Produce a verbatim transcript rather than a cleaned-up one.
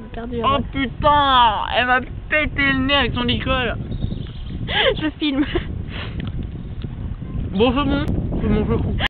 perdu. Oh putain, elle m'a pété le nez avec son licol. Je filme. Bon, c'est bon, c'est bon, je coupe.